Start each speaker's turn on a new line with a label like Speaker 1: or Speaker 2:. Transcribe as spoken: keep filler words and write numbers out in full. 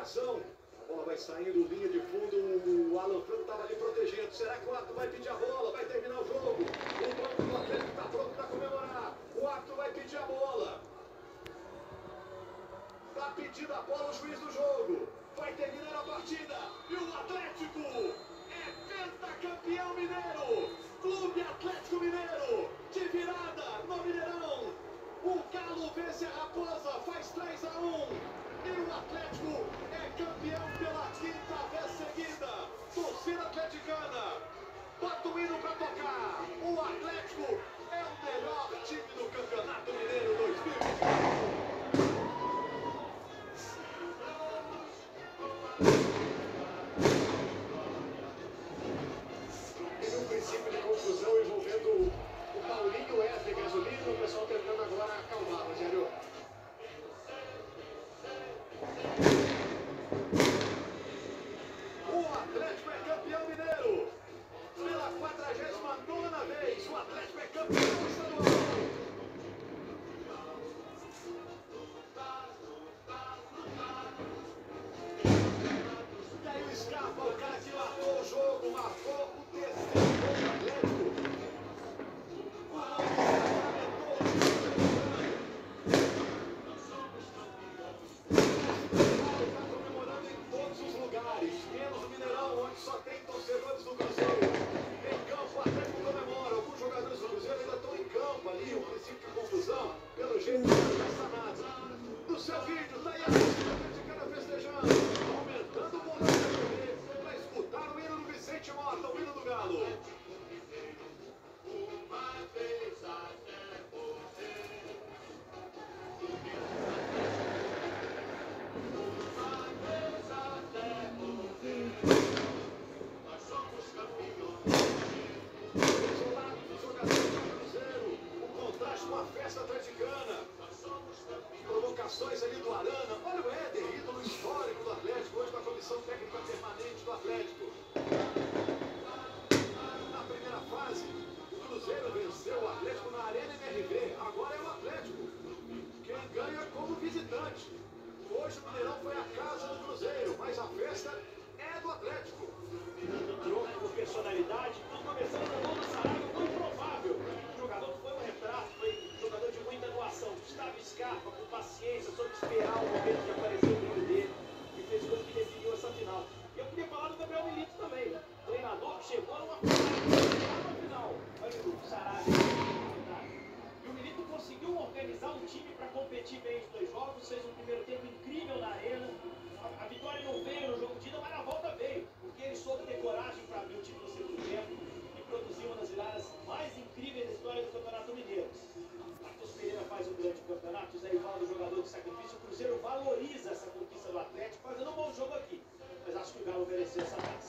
Speaker 1: marcação. A bola vai saindo, linha de fundo. O Alan Franco estava ali protegendo. Será que o árbitro vai pedir a bola? Vai terminar o jogo. O banco do Atlético está pronto para comemorar. O árbitro vai pedir a bola. Está pedindo a bola o juiz do jogo. Vai terminar a partida. E o Atlético é pentacampeão mineiro. Clube Atlético Mineiro. De virada no Mineirão. O Galo vence a Raposa. Faz três a um. E o Atlético é campeão pela quinta vez seguida. Torcida atleticana, bota o hino pra tocar. O Atlético é o melhor time do Campeonato Mineiro dois mil e vinte e quatro. Teve um princípio de confusão envolvendo o Paulinho, Wesley, Gasolina. O pessoal tentando agora acalmar, Rogério. O Atlético é campeão mineiro. Pela quadragésima nona vez, o Atlético é campeão estadual. E aí o Scarpa, o cara que matou o jogo, marcou o terceiro gol do Atlético. O está comemorando em todos os lugares, menos no Mineirão, onde só tem torcedores do Cruzeiro. Em campo, o Atlético comemora. Alguns jogadores do Cruzeiro ainda estão em campo ali, um princípio de confusão. Pelo jeito, não está sanado. No seu vídeo, tá aí a torcida atleticana festejando, aumentando o volume para escutar o hino do Vicente Mota, o hino do Galo. Uma vez até morrer. Uma vez até morrer. Nós somos campeões. Isolados dos jogadores do Cruzeiro. O contraste com a festa atleticana. Nós somos campeões. Provocações ali do Arana. Olha o Éder, ídolo histórico do Atlético, hoje na comissão técnica permanente do Atlético. Na primeira fase, o Cruzeiro venceu o Atlético na Arena M R V. Agora é o Atlético quem ganha como visitante. Hoje o Mineirão foi a casa do Cruzeiro, mas a festa é do Atlético. Dando troco por personalidade, tudo começando no gol do Saraiva, foi improvável. O jogador foi um retrato, foi um jogador de muita doação. Gustavo Scarpa, com paciência, soube esperar o momento de aparecer o brilho dele e fez o gol que definiu essa final. E eu queria falar do Gabriel Milito também, né? Treinador que chegou numa final. Olha o Saraiva. E o Milito conseguiu organizar um time para competir bem os dois jogos, fez um primeiro tempo incrível na arena. A, a vitória não veio no jogo de ida, mas na volta veio, porque ele soube ter coragem para abrir o time no segundo tempo e produzir uma das viradas mais incríveis da história do Campeonato Mineiro. Matheus Pereira faz um grande campeonato, o Zé Ivaldo, jogador de sacrifício. O Cruzeiro valoriza essa conquista do Atlético, fazendo um bom jogo aqui. Mas acho que o Galo mereceu essa taça.